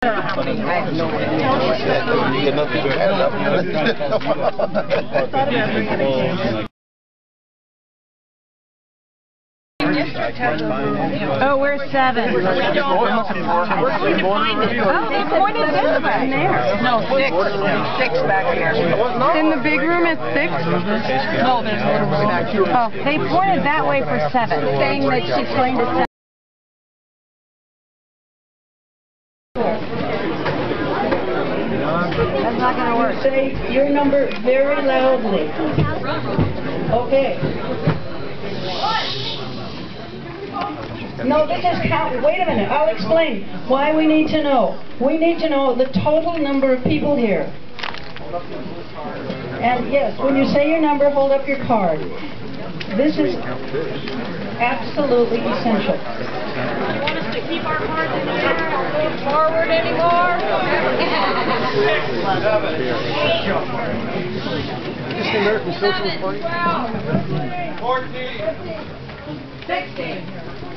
Oh, we're 7. Oh, they pointed this way. No, 6 back here. In the big room it's 6? No, there's a little way back here. Oh, they pointed that way for 7, saying that she's going to 7. That's not going to work. Say your number very loudly. Okay. No, this is count. Wait a minute. I'll explain why we need to know. We need to know the total number of people here. And yes, when you say your number, hold up your card. This is absolutely essential. You want us to keep our cards in the air? Don't move forward anymore? Is the American Socialist Party? 14. 16.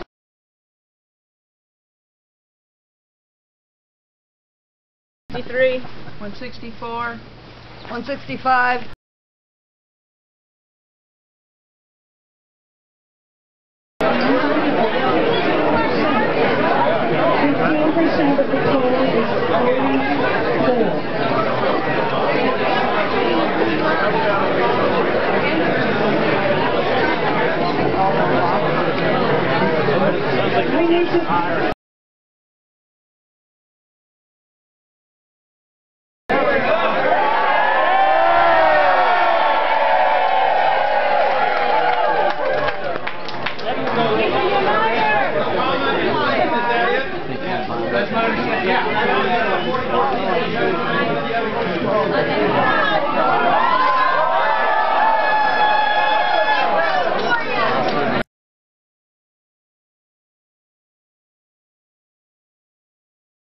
164, 165. We need to... Yeah.